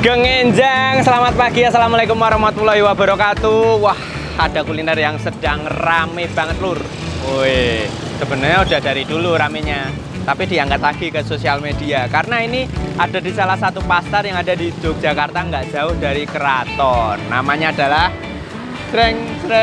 Sugeng Enjang, selamat pagi, assalamualaikum warahmatullahi wabarakatuh. Wah, ada kuliner yang sedang rame banget lur. Woi, sebenarnya udah dari dulu ramenya, tapi diangkat lagi ke sosial media karena ini ada di salah satu pasar yang ada di Yogyakarta, nggak jauh dari Keraton. Namanya adalah Sreng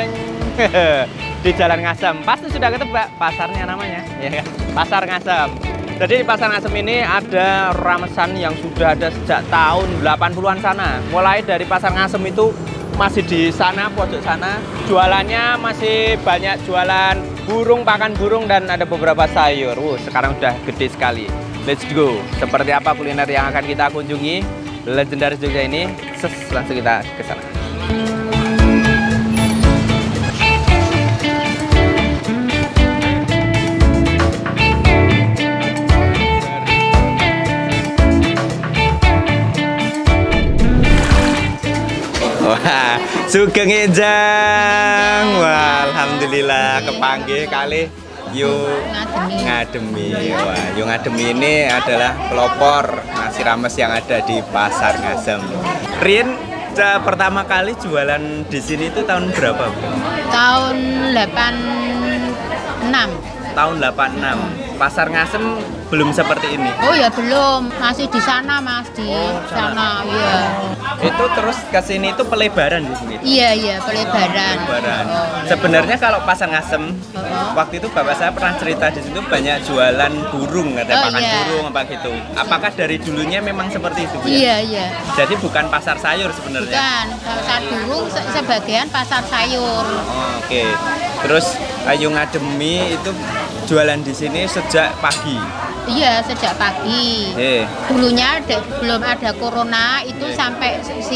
di Jalan Ngasem. Pasti sudah ketebak pasarnya namanya, ya kan? Pasar Ngasem. Jadi di Pasar Ngasem ini ada ramesan yang sudah ada sejak tahun 80-an sana. Mulai dari Pasar Ngasem itu masih di sana, pojok sana. Jualannya masih banyak jualan burung, pakan burung, dan ada beberapa sayur. Sekarang udah gede sekali. Let's go. Seperti apa kuliner yang akan kita kunjungi legendaris Jogja ini? Langsung kita ke sana. Wah, Sugeng Enjang. Wah, alhamdulillah kepanggih kali yuk ngademi. Wah, yuk ngademi ini adalah pelopor nasi rames yang ada di Pasar Ngasem. Rin, pertama kali jualan di sini itu tahun berapa, Bu? Tahun 86. Tahun 86. Pasar Ngasem belum seperti ini. Oh ya belum, masih di sana Mas, di sana ya. Itu terus ke sini itu pelebaran di sini. Iya, pelebaran. Sebenarnya kalau Pasar Ngasem waktu itu bapak saya pernah cerita di situ banyak jualan burung, katanya pakan burung apa gitu. Apakah dari dulunya memang seperti itu, Bu? Iya. Jadi bukan pasar sayur sebenarnya. Bukan, pasar burung sebagian pasar sayur. Oke. Terus Ayu Ngademi itu jualan di sini sejak pagi. Iya, sejak pagi. Dulunya belum ada corona itu sampai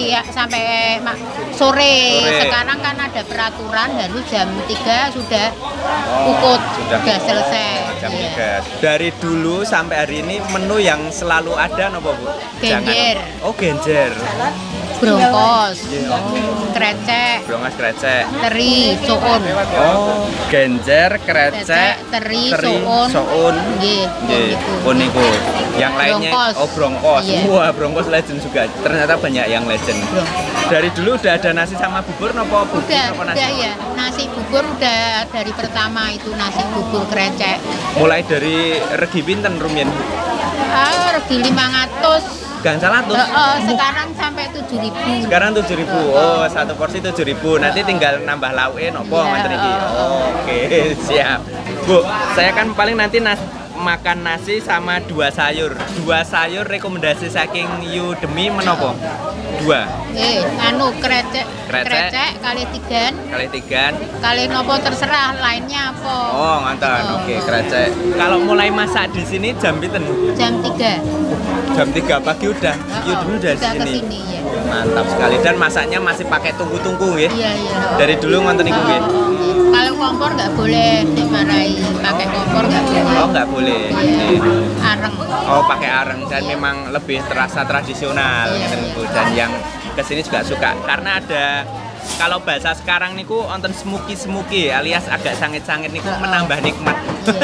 sore. Sekarang kan ada peraturan harus jam 3 sudah ukut, sudah selesai. Jam 3. Dari dulu sampai hari ini menu yang selalu ada apa, Bu? Genjer. Genjer. Brongkos, krecek, teri, soun. Genjer, krecek, teri, soun. Niku. Yang lainnya brongkos. Iya. Wah, brongkos legend juga. Ternyata banyak yang legend. Dari dulu udah ada nasi sama bubur nopo bubur? Udah ya. Nasi bubur udah dari pertama itu nasi bubur krecek. Mulai dari regi pinten rumiyin? Regi 500. Gang salah tuh. Sekarang sampai 7.000. Sekarang 7.000. Satu porsi 7.000. Nanti tinggal nambah lauke nopo ngoten iki. Oke, siap. Bu, saya kan paling nanti makan nasi sama 2 sayur. 2 sayur rekomendasi saking Yu Demi menopo? 2. Krecek kali tigan. Kali nopo terserah lainnya apa. Ngonten. Oke, krecek. Kalau mulai masak di sini jam pinten? Jam 3. Jam 3 pagi udah. Yu Demi udah di sini. Ya. Mantap sekali, dan masaknya masih pakai tungku-tungku ya. Iya. Dari dulu ngonten niku nggih. Kalau kompor nggak boleh dimarahi, pakai kompor nggak boleh. Nggak boleh. Areng. Pakai areng, dan memang lebih terasa tradisional gitu, Bu. Dan yang kesini juga suka karena ada, kalau bahasa sekarang niku wonten smoky alias agak sangit-sangit niku menambah nikmat.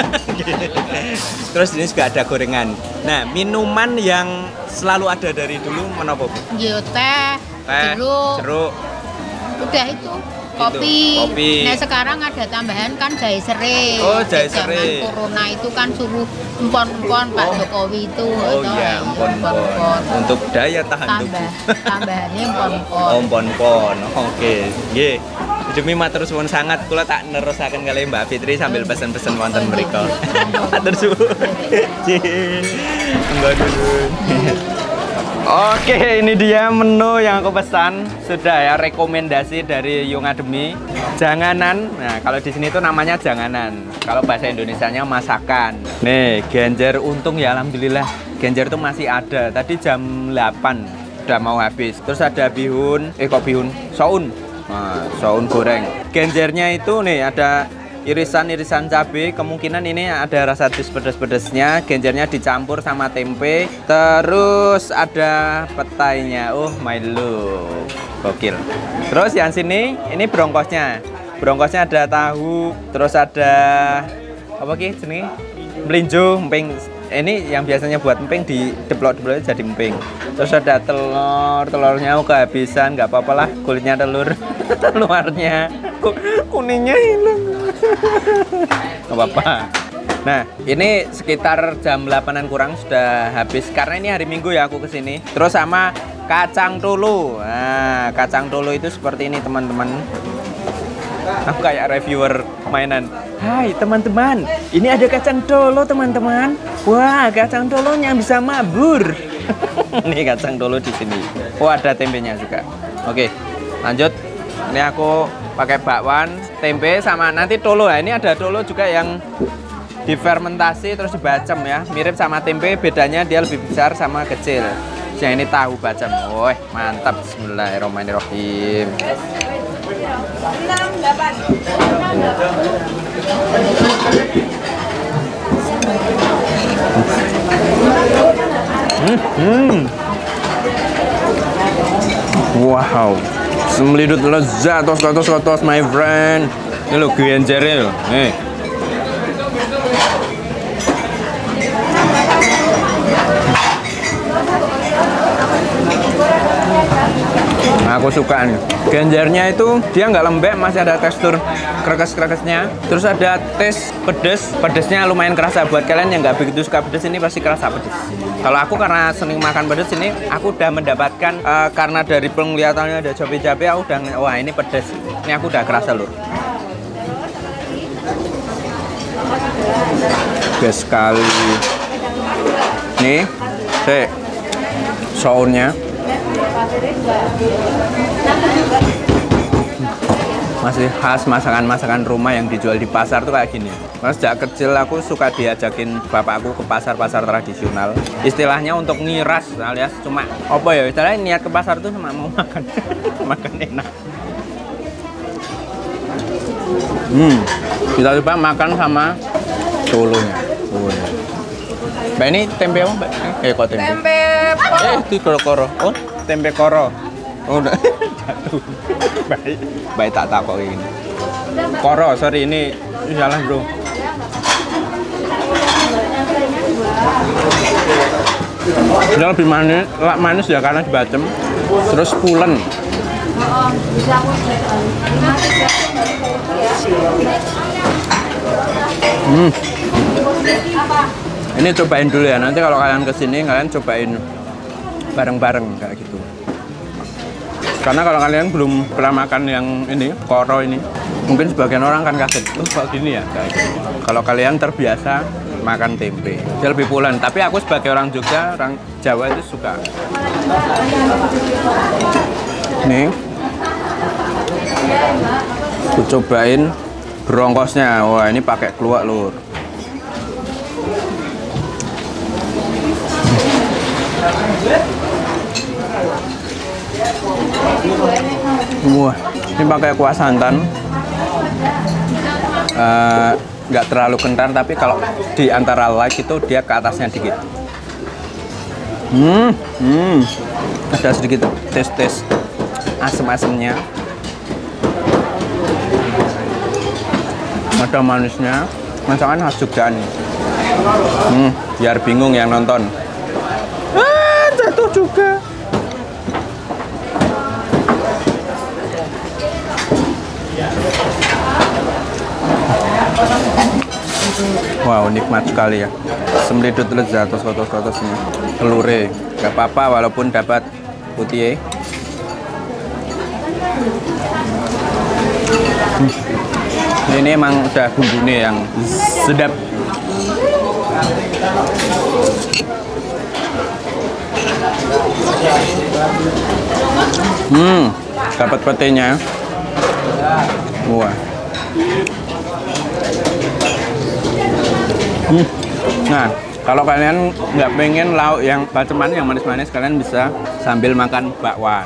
Terus ini juga ada gorengan. Nah, minuman yang selalu ada dari dulu menapa, Bu? Teh, jeruk. Udah itu. Kopi. Nah, sekarang ada tambahan kan jahe serai. Jahe serai. Zaman corona itu kan suruh empon-empon Pak Jokowi itu. Iya, empon-empon. Untuk daya tahan tubuh. Tambahannya empon-empon. Empon-empon. Oke. Nggih. Demi matur suwun sangat, kula tak nerusaken kali Mbak Fitri sambil pesen-pesen wonten mriku. Matur suwun. Oke, ini dia menu yang aku pesan. Sudah ya, rekomendasi dari Yu Ngademi. Janganan. Nah, kalau di sini tuh namanya janganan. Kalau bahasa Indonesianya masakan. Nih, genjer, untung ya alhamdulillah. Genjer tuh masih ada. Tadi jam 8 udah mau habis. Terus ada bihun, soun. Nah, soun goreng. Genjernya itu nih ada irisan cabai, kemungkinan ini ada rasa pedas-pedasnya. Genjernya dicampur sama tempe, terus ada petainya. My love, gokil. Terus yang sini ini brongkosnya ada tahu, terus ada apa ki jenenge? Melinjo, emping ini yang biasanya buat emping dideplok-deplok jadi emping. Terus ada telurnya kehabisan, nggak apa-apa lah, kulitnya telur, luarnya kuningnya hilang. Nggak apa-apa. Nah, ini sekitar jam 8-an kurang sudah habis karena ini hari Minggu ya aku kesini. Terus sama kacang tolo. Nah, kacang tolo itu seperti ini teman-teman. Aku kayak reviewer mainan. Hai teman-teman, ini ada kacang tolo teman-teman. Wah, kacang tolonya bisa mabur. Ini kacang tolo di sini. Oh, ada tempenya juga. Oke, lanjut. Ini aku pakai bakwan, tempe sama nanti tolo. Nah, ini ada tolo juga yang difermentasi terus dibacem ya, mirip sama tempe, bedanya dia lebih besar sama kecil. Yang ini tahu bacem. Woi, mantap. Bismillahirrahmanirrahim. Wow, semlidut lezat, tos my friend. Ini lo genjere lo. Nih. Nah, aku suka nih. Genjernya itu dia nggak lembek, masih ada tekstur krekes-krekesnya. Terus ada tes pedes. Pedesnya lumayan kerasa. Buat kalian yang nggak begitu suka pedes ini pasti kerasa pedes. Kalau aku karena sering makan pedes ini, aku udah mendapatkan karena dari penglihatannya ada cabai-cabai, aku udah wah ini pedes. Ini aku udah kerasa lur. Gas sekali. Nih, soundnya masih khas masakan-masakan rumah yang dijual di pasar tuh kayak gini. Mas sejak kecil aku suka diajakin bapakku ke pasar-pasar tradisional. Istilahnya untuk ngiras alias cuma apa ya? Istilahnya niat ke pasar tuh cuma mau makan, makan enak. Kita coba makan sama tolonya. Mbak ini tempe apa mbak? Kok tempe? Tempe koro. Itu koro-koro. Oh, tempe koro. Oh, udah jatuh. Baik tak kok ini. Koro, sorry ini salah bro. Dia lebih manis ya karena dibacem. Terus pulen. Ini cobain dulu ya, nanti kalau kalian kesini kalian cobain bareng-bareng kayak gitu. Karena kalau kalian belum pernah makan yang ini, koro ini, mungkin sebagian orang kan kaget, kok gini ya kayak gitu. Kalau kalian terbiasa makan tempe, dia lebih pulen. Tapi aku sebagai orang Jogja, orang Jawa itu suka. Nih, aku cobain brongkosnya. Wah ini pakai keluak lur. Wah, ini pakai kuah santan, nggak terlalu kental, tapi kalau di antara light itu dia ke atasnya dikit. Ada sedikit tes asam-asamnya, ada manisnya, masakan khas Jogja nih. Biar bingung yang nonton. Jatuh juga. Wow, nikmat sekali ya. Semlidut lezat kotos ini. Telure, nggak apa-apa walaupun dapat putih. Ini emang udah bumbunya yang sedap. Dapat petenya. Wah. Nah, kalau kalian nggak pengen lauk yang baceman yang manis-manis, kalian bisa sambil makan bakwan.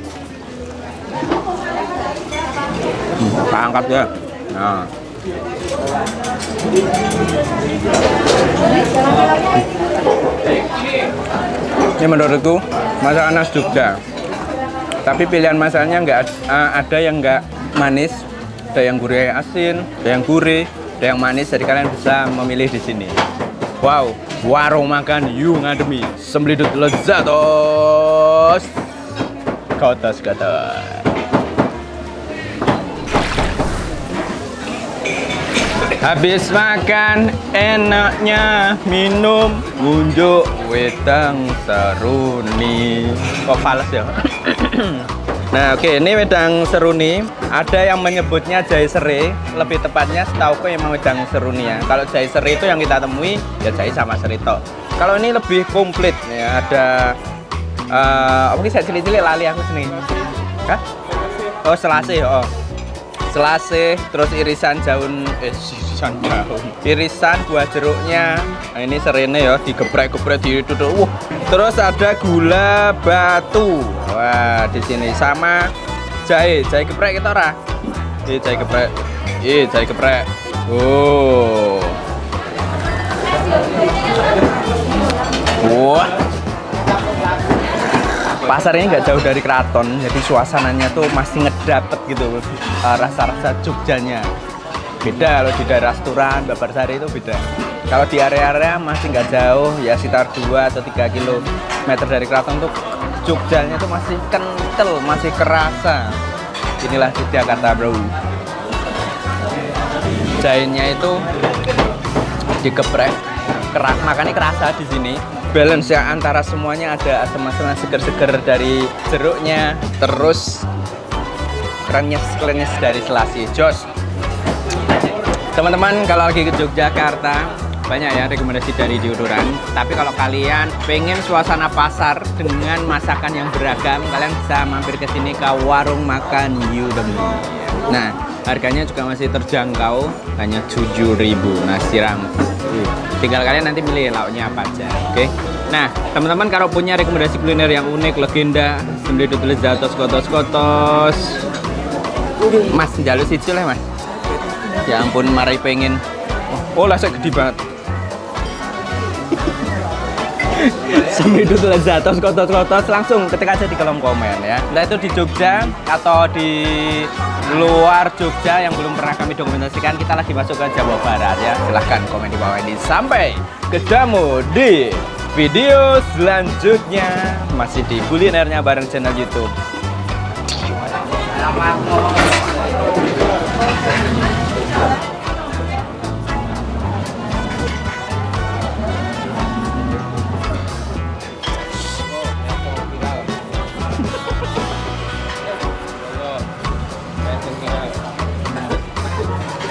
Angkat ya. Nah. Ini menurutku masakan khas Jogja. Tapi pilihan masakannya nggak ada yang nggak manis, ada yang gurih asin, ada yang gurih, ada yang manis. Jadi kalian bisa memilih di sini. Wow. Warung makan Yu Ngademi, Semlidut Lezatos. Kotos. Habis makan enaknya minum unjuk wedang seruni. Kok fales ya? Nah oke, ini wedang seruni. Ada yang menyebutnya jahe serai, lebih tepatnya setauku emang wedang seruni ya. Kalau jahe serai itu yang kita temui ya jahe sama serito. Kalau ini lebih komplit ya, ada apa sih, saya cilik-cilik lali aku sini. Hah? Oh selasih, oh selasih, terus irisan daun irisan buah jeruknya. Nah, ini serene ya, digeprek-geprek ditutup. Terus ada gula batu. Wah, di sini sama jahe geprek kita ora. Jahe geprek. Oh. Wah. Pasar ini nggak jauh dari keraton, jadi suasananya tuh masih ngedapet gitu, rasa-rasa Jogjanya. Beda kalau di daerah Sturan, Babarsari itu beda. Kalau di area-area masih nggak jauh, ya sekitar 2 atau 3 kilometer dari keraton tuh Jogjanya tuh masih kental, masih kerasa. Inilah Yogyakarta bro. Jahenya itu digeprek, makanya kerasa di sini. Balance ya antara semuanya, ada asam-asam seger-seger dari jeruknya, terus krenyes dari selasi. Jos. Teman-teman kalau lagi ke Yogyakarta banyak ya rekomendasi dari diuduran. Tapi kalau kalian pengen suasana pasar dengan masakan yang beragam, kalian bisa mampir ke sini ke warung makan Yu Ngademi. Nah, harganya juga masih terjangkau, hanya 7.000 nasi rames. Tinggal kalian nanti milih lauknya apa aja, oke? Nah, teman-teman kalau punya rekomendasi kuliner yang unik, legenda, Semlidut Lezatos, kotos. Mas, jalur siji lah, Mas. Ya ampun, mari pengen. Oh, lah saya gede banget. Semlidut Lezatos, kotos. Langsung ketik aja di kolom komen ya. Nah, itu di Jogja atau di luar Jogja yang belum pernah kami dokumentasikan, kita lagi masuk ke Jawa Barat ya. Silahkan komen di bawah ini. Sampai ketemu di video selanjutnya, masih di kulinernya bareng channel YouTube.